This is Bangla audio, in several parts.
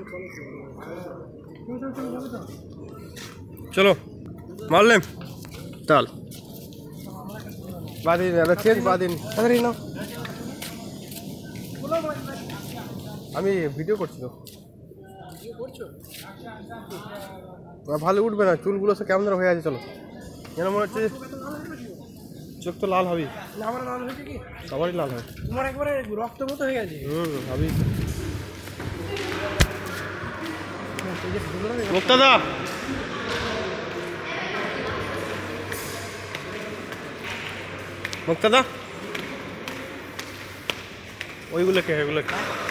चलो मार लें चल बाद चेंज बाद ना আমি ভিডিও করছি তো ভালো উঠবে না চুলগুলো সব কেমন হয়ে আছে চলো যেন মনে হচ্ছে চোখ তো লাল হবেই আমার লাল হয়েছে কি সবারই লাল হয় তোমার একবারে রক্ত মতো হয়ে গেছে হবেই মুক্তাদা মুক্তাদা ওইগুলো কে এগুলো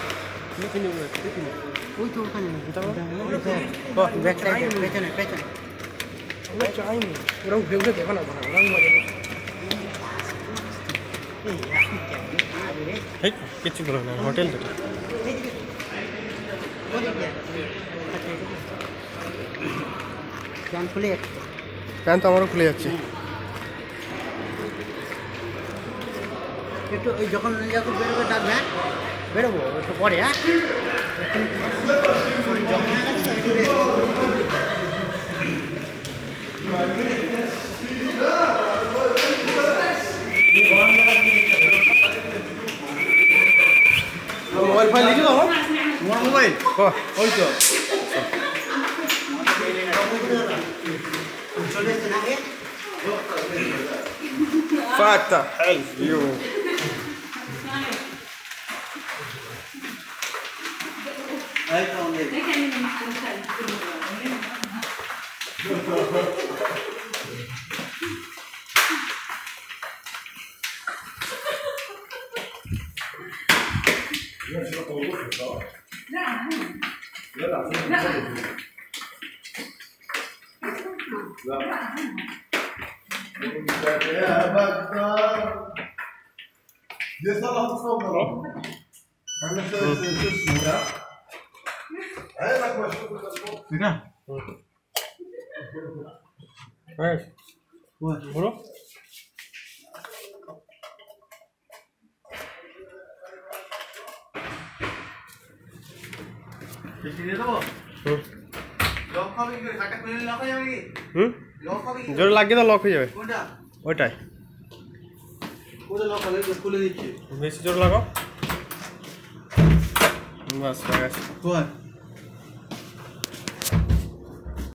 ওই তো ওখানে পেছনে পেছনে ওরা চাইনি ওরা ভেবে দেখো না কিছু বলো না হোটেল তো প্যান্ট তো আমারও খুলে যাচ্ছে একটু ওই যখন বেরোবে ডাকবে বেরোবো একটু পরে হ্যাঁ মোবাইল ফাইল লিখে দাও তোমার মোবাইল ওই তো Fatta you বলো জোরে লাগিয়ে দাও লক হয়ে যাবে ওইটাই বেশি জোরে লাগাও বাস হয়ে গেছে